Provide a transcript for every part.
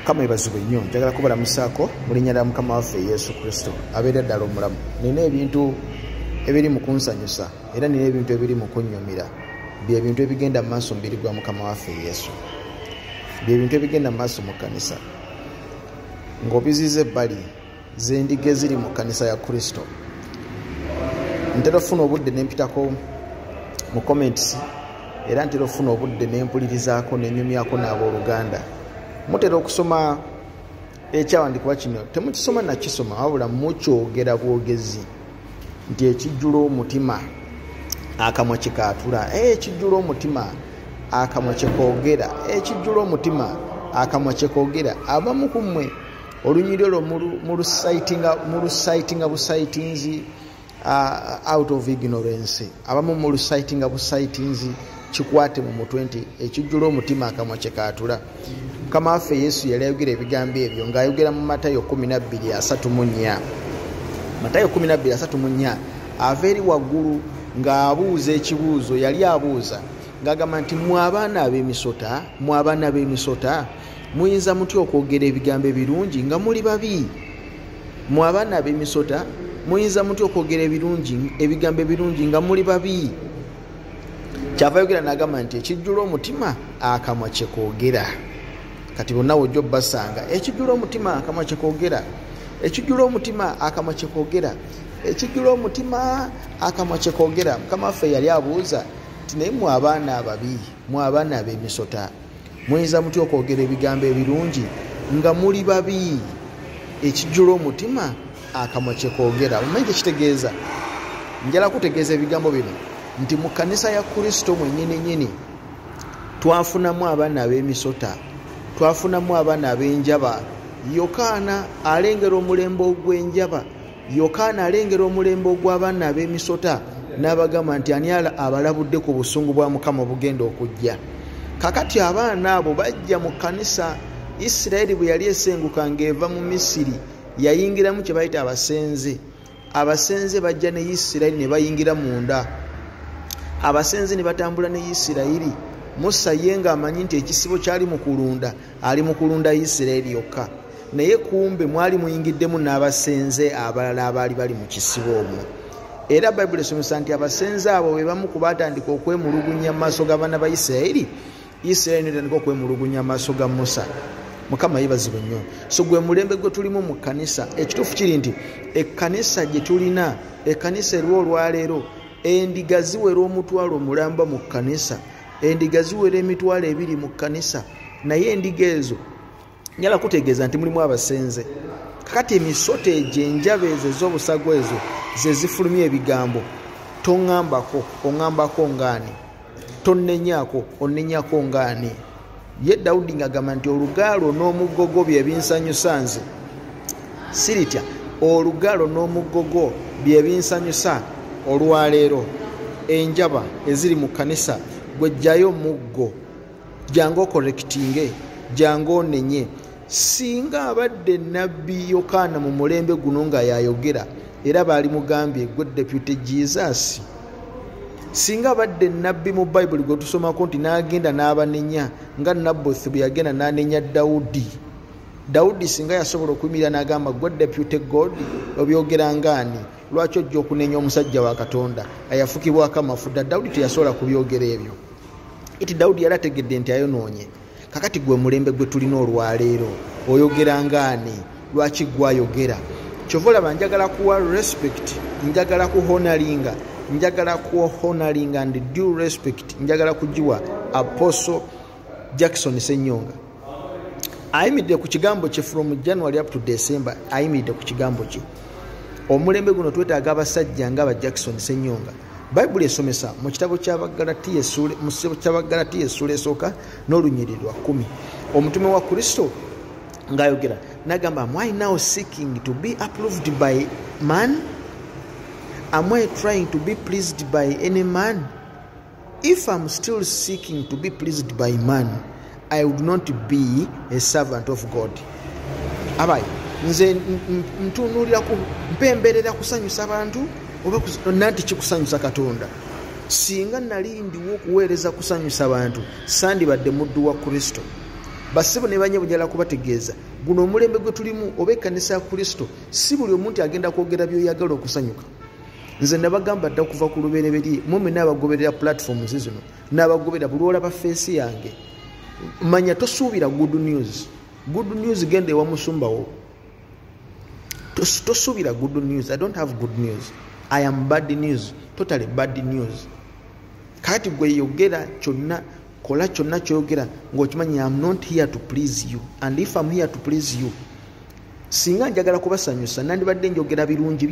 Mukama ebazibwe nnyo njagala kubalamusaako mu linnya lya Mukama waffe Yesu Kristo abeera ddala omulamu. Nina ebintu ebiri mu kunsanyusa era nina ebintu ebiri mu kunnyumira. Bye bintu ebigenda mu maaso mbiri gwa Mukama waffe Yesu. Bye bintu ebigenda mu maaso mu kkanisa. Ng'obiziza ebbali z'endiga eziri mu kkanisa ya Kristo. Ntera ofuna obudde ne mpitako mu comments era ntera ofuna obudde ne mpulirizaako ne nnyumyako n'abooluganda. Mutera okusoma ekyawandiikibwa kino temukisoma nakisoma wabula mukyogera bwogezi nti ekijjula omutima akamwa kikaatula, ekijjula omutima akamwa kyekoogera, ekijjula omutima akamwa kyekoogera. Abamu ku mmwe olunyiri olwo mulusitinga busaitinzi out of ignorance. Abamu mulusitinga busaitinzi kikwate mu mutwe nti ekijjula omutima akamwa kyekaatula. Mukama waffe Yesu yali ayogera ebigambo ebyo ng'ayogera mu Matayo 12:34. Matayo 12:34 ava eri waggulu ng'abuuza ekibuuzo. Yali abuuza ng'agamba nti mmwe abaana ab'emisota, mmwe abaana b'emisota muyinza mutya okwogera ebigambo ebirungi nga muli babi? Mmwe abaana ab'emisota muyinza mutya okwogera ebigambo ebirungi nga muli babi? Kyava yogera n'agamba nti ekijjula omutima akamwa kyekoogera. Kati bonna wojja obbasanga ekijjula omutima akamwa kyekoogera, ekijjula omutima akamwa kyekoogera, ekijjula omutima akamwa kyekoogera. Mukama waffe yali abuuza nti naye mmwe abaana ababi, mmwe abaana ab'emisota muyinza mutya okwogera ebigambo ebirungi nga muli babi? Ekijjula omutima akamwa kyekoogera. Omanyi kyekitegeeza? Njala kutegeeza ebigambo bino nti mu kkanisa ya Kristo mwennyini twafunamu abaana ab'emisota, twafunamu abaana ab'enjaba. Yokaana alengera omulembe ogw'enjaba, Yokaana alengera omulembe ogw'abaana ab'emisota n'abagamba nti ani abalabudde ku busungu bwa Mukama obugenda okujja. Kakati abaana abo bajja mu kkanisa. Isirayiri bwe yali esenguka ng'eva mu Misiri yayingiramu kye bayita abasenze. Abasenze bajja ne Isirayiri ne bayingira munda. Abasenze ne batambula ne Isirayiri. Musa ye ng'amanyi nti ekisibo kyali mu kulunda, ali mu kulunda Isirayiri yokka. Naye kumbe mwali muyingiddemu n'abasenze abalala abaali bali mu kisibo omwo. Era Bayibuli esomesa nti abasenze abo be bamu ku baatandika okwemulugunya mu maaso g'abaana ba Isirayiri. Isirayiri n'etandika okwemulugunya mu maaso ga Musa. Mukama yeebazibwe nnyo. So gwe mulembe gwe tulimu mu kkanisa. Ekituufu kiri nti ekkanisa gye tulina, ekkanisa eriwo olwaleero, endiga ziwera omutwalo mulamba mu kkanisa, endiga ziwera emitwalo 2 mu kkanisa. Naye endiga ezo njala kutegeeza nti mulimu abasenze. Kakati emisota egyo enjaba ezo ez'obusago ezo ze zifulumya ebigambo. Toŋŋambako, oŋŋambako ngaani? Tonnenyako, onnenyako ngaani? Ye Dawudi ng'agamba nti olugaalo n'omugogo bye binsanyusa nze. Siritya, olugaalo n'omugogo bye binsanyusa olwaleero. Enjaba eziri mu kkanisa gwe jjayo muggo, jangu okorekitinge, jangu onenye. Singa abadde nabbi Yokaana mu mulembe guno nga yayogera era baali mugambye gwe Deputy Jesus. Singa abadde nabbi mu Bayibuli gwe tusomako nti n'agenda n'abanenya nga Nabothi bwe yagenda n'anenya Dawudi. Dawudi singa yasobola okuyimirira n'agamba gwe Deputy God obyogera ngaani? Lwaki ojja okunenya omusajja wa Katonda ayafukibwako amafuta? Dawudi teyasobola kubyogera ebyo. Iti Dawudi yali ategedde nti ayonoonye. Kakati gwe mulembe gwe tulina olwaleero oyogera ngaani? Lwaki gwayogera? Kyova olaba njagala kuwa respect, njagala kuhonalinga, njagala kuhonalinga and due respect njagala kugiwa Apostle Jackson Ssenyonga. Ayimiridde ku kigambo kye from January up to December. Ayimiridde ku kigambo kye. Omulembe guno twetaaga abasajja nga aba Jackson Ssenyonga. Bayibuli esomesa mu kitabo ky'Abagalatiya essula esooka n'olunyiriri lwa 10. Omutume wa Kristo ng'ayogera n'agamba, am I now seeking to be approved by man? Am I trying to be pleased by any man? If I'm still seeking to be pleased by man, I would not be a servant of God. Abayi, nze ntunuulira mpemberera kusanyusa abantu oba nanti kikusanyusa Katonda. Singa nali ndiwo okuweereza kusanyusa abantu sandibadde muddu wa Kristo. basibo ne banye bujala kubategeeza guno omulembe gwe tulimu oba ekkanisa ya Kristo si buli omuntu agenda kwogera by'oyagala okusanyuka. Nze nabagamba dda okuva ku lubereberye mumwe n'abagoberera platforms zino n'abagoberera buli olaba feesi yange manya tosuubira good news genda ewa musumbawo tosuubira good news. I don't have good news, I am bad news, totally bad news. Kati gwe yogera kyonna kola kyonna kyogera ng'okimanyi I'm not here to please you, and if I'm here to please you singa njagala kubasanyusa nandibadde njogera birungi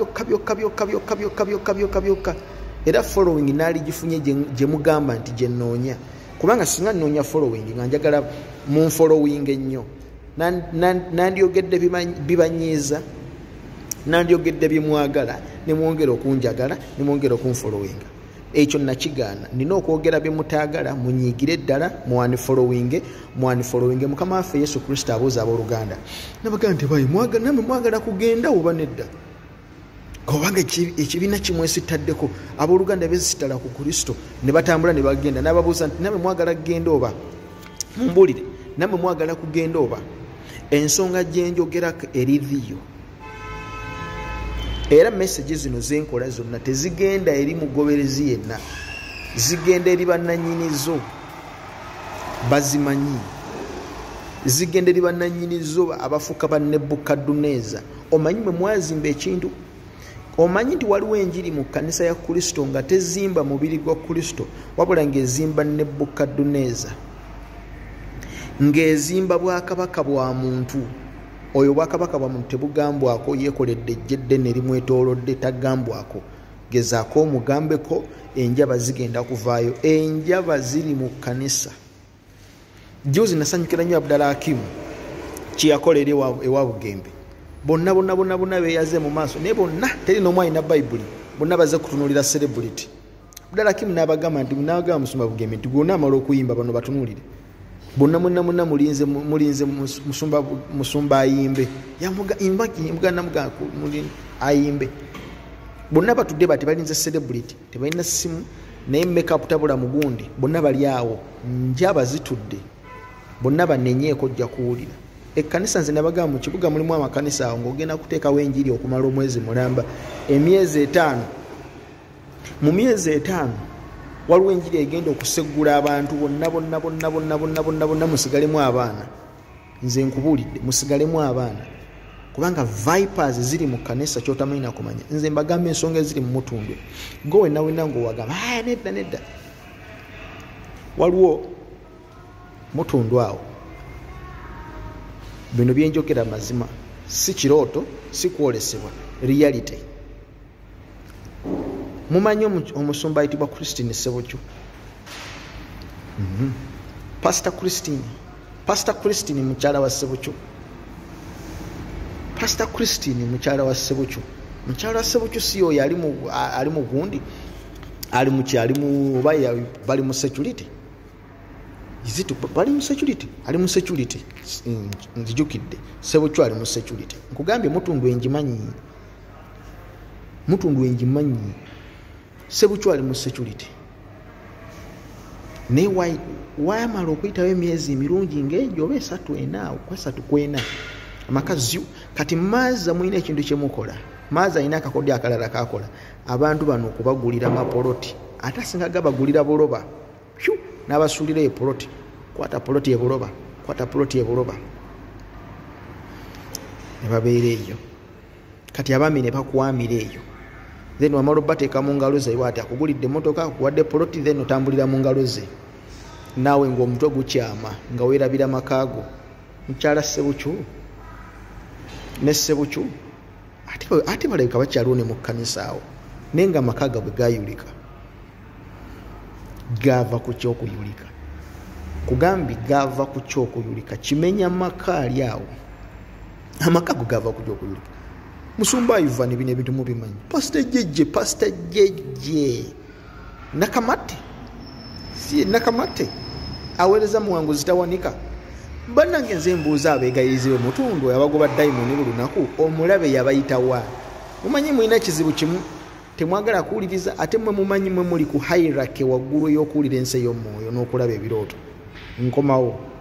byokka era following naali gifunye gye mugamba nti gye nnoonya, kubanga singa nnoonya following nga njagala munfollowing ennyo nandyogedde bibanyiiza nandyogedde byemwagala ne mwongera okunjagala ne mwongera okunfollowinga. Ekyo nakigaana. Nina okwogera bye mutaagala munyiigire ddala muwanifollowinge Mukama waffe Yesu Kristo abooza abooluganda nabagaa nti bayi namwe mwagala kugenda oba nedda kubanga ekibiina kimwesitaddeko abooluganda beesitala ku Kristo ne batambula ne bagenda n'ababuuza nti namwe mwagala kugenda oba mumbuulire namwe mwagala kugenda oba. Ensonga gye njogerako eriyo era message zino zenkola zonna tezigenda eri mugoberezi yenna, zigenda eri bannannyinizo bazimanyi, zigenda eri bannannyinizo abafuuka ba Nebukadduneeza. Omanyi mwe mwazimba ekintu, omanyi nti waliwo enjiri mu kkanisa ya Kristo nga tezimba mubiri gwa Kristo wabula ng'ezimba Nebukadduneeza, ng'ezimba bwakabaka bwa muntu. Oyo bwakabaka bwa muntu tebugambwako, yeekoledde ejjedde ne limwetoolodde tagambwako. Gezaako omugambeko enjaba zigenda kuvaayo, enjaba ziri mu kkanisa. Juzi nasanyukira nnyo Abdallah Hakim kyeyakolera ewa Bugembe. Bonna beeyaze mu maaso naye bonna teri n'omu alina Bayibuli, bonna baze kutunuulira celebrity. Abdallah Hakim n'abagamba nti n'abagamba Musumba Bugembe nti gwonna amala okuyimba bano batunuulire. Bonna mulinze musumba ayimbe ayimbe. Bonna batudde bati balinze celebrity, tebalina simu naye makeup tabula mugundi, bonna bali awo njaba zitudde, bonna banenyeeko ojja kuwulira. Ekkanisa nze nabagamba mu kibuga mulimu amakanisa awo ng'ogenda kuteekawo enjiri okumala omwezi mulamba emyezi 5. Mu myezi 5 waliwo enjiri egenda okuseggula abantu bonna musigalemu abaana. Nze nkubuulidde musigalemu abaana kubanga vipers ziri mu kkanisa kyotamanyi nakumanya. Nze mbagamba ensonga eziri mu mutundwe go wenna ng'owagamba nedda waliwo mutundwe awo. Bino byenjogera mazima, si kirooto, si kwolesebwa, reality. Mumanyi omusumba ayitibwa Christine Ssebukyu. Pastor Christine mukyala wa Ssebukyu. Pastor Christine mukyala wa Ssebukyu. Mukyala wa Ssebukyu si oyo ali mu gundi, ali mu bali mu security. Bali mu security, ali mu security. Nzijukidde Ssebukyu ali mu security. Nkugambye mutundwe enjimanyi. Ssebukyu ali mu security. Ne wayamala okuyitawo emyezi emirungi ng'egyo oba 3-4 amakazi kati maaza mulina ekintu kyemukola. Maaza alina akakodyo akalala kakola abantu bano okubagulira mapoloti, ate asinga gabagulira buloba n'abasuulira epoloti. Kwata poloti ebuloba ne babeera eyo. Kati abaami ne bakwamira eyo. Then wamala obateeka mu ngalo ze bw'ati akugulidde emmotoka akuwadde poloti, then otambulira mu ngalo ze naawe ng'omutwe gukyama nga weerabira makaago. Mukyala Ssebukyu ne Ssebukyu ate balabika bakyaliwo ne mu kkanisa awo naye nga amaka gabwe gayulika. Gaava ku kyokuyulika, kugambi gaava ku kyokuyulika, kimenya maka ali awo. Amaka go gaava ku kyokuyulika. Musumba Ivan bino ebintu mubimanyi. Pastor Jeje nakamate aweereza muwanguzi tawanika. Bannange nze mbuuza abeegayiriziwe mutundu abagoba dayimoni buli lunaku omulabe yabayitawa. Mumanyi mulina kizibu kimu, temwagala kuwuliriza, ate mwe mumanyi mwe muli ku hierarchy waggulu y'okuwulira ensi ey'omwoyo n'okulaba ebirooto. Nkomawo.